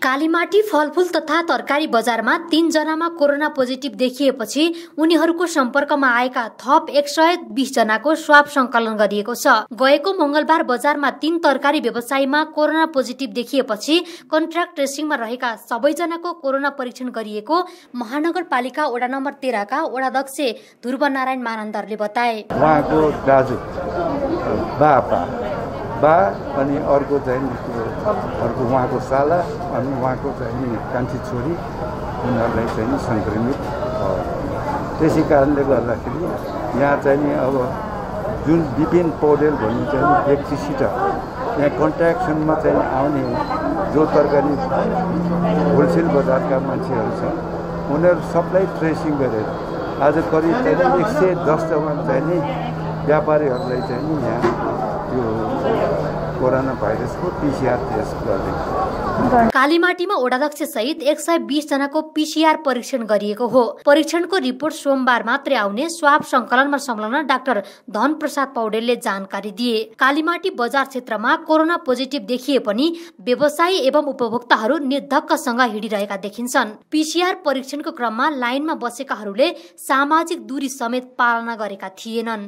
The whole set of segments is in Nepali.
कालीमाटी फलफूल तथा तरकारी बजारमा 3 जनामा कोरोना पोजिटिभ देखिएपछि उनीहरूको सम्पर्कमा आएका थप 120 जनाको स्वाब संकलन गरिएको छ। गएको मंगलबार बजारमा 3 तरकारी व्यवसायीमा कोरोना पोजिटिभ देखिएपछि कन्ट्र्याक्ट ट्रेसिङमा रहेका सबैजनाको कोरोना परीक्षण गरिएको महानगरपालिका वडा नम्बर 13 का वडाध्यक्ष ध्रुवनारायण मानन्दरले बताए। उहाँको दाजु बा अनि अर्को चाहिँ अर्को उहाँको साला अनि उहाँको चाहिँ कान्छी छोरी उनीहरूलाई चाहिँ संक्रमित भयो। त्यसै कारणले गर्दाखेरि यहाँ चाहिँ अब जुन विपिन पौडेल भन्ने चाहिँ व्यक्तिसित यहाँ कन्ट्याक्सनमा चाहिँ आउने जो तरकारी होलसेल बजारका मान्छेहरू छ उनीहरू सबलाई ट्रेसिङ गरेर आज करिब चाहिँ 110 जना चाहिँ व्यापारीहरूलाई चाहिँ यहाँ यो कोरोना भाइरसको पीसीआर टेस्ट गर्ने। कालीमाटीमा वडाध्यक्ष सहित 120 जनाको पीसीआर परीक्षण गरिएको हो। परीक्षणको रिपोर्ट सोमबार मात्रै आउने स्वाब संकलनमा संलग्न डाक्टर धन प्रसाद पौडेलले जानकारी दिए। कालीमाटी बजार क्षेत्रमा कोरोना पोजिटिभ देखिए पनि व्यवसायी एवं उपभोक्ताहरू निर्धक्कसँग हिँडिरहेका देखिन्छन्। पीसीआर परीक्षणको क्रममा लाइनमा बसेकाहरूले सामाजिक दूरी समेत पालना गरेका थिएनन्।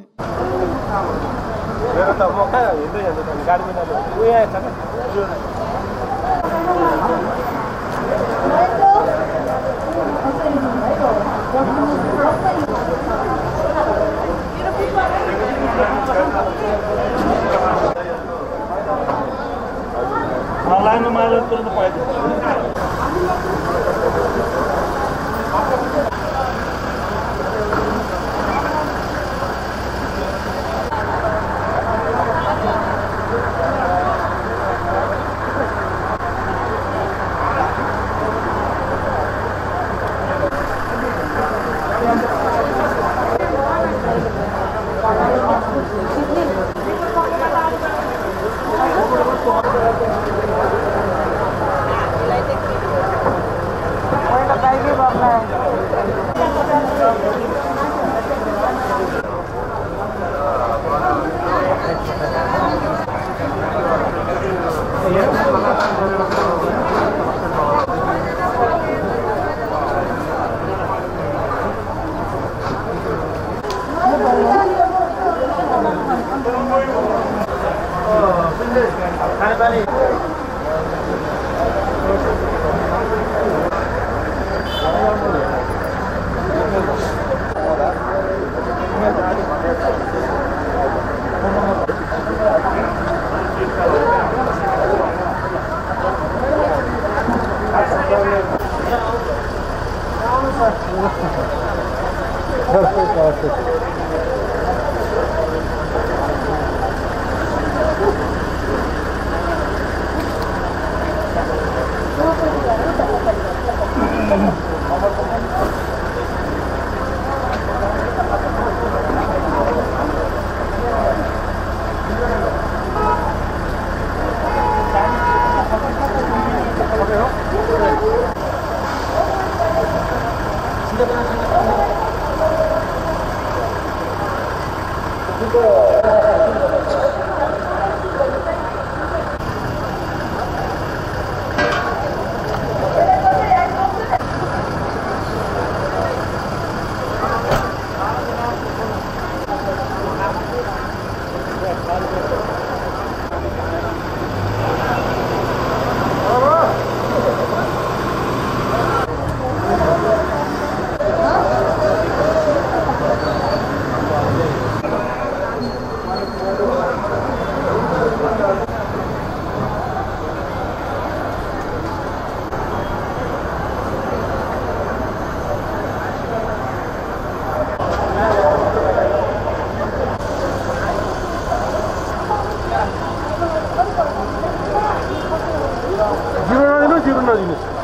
जीवन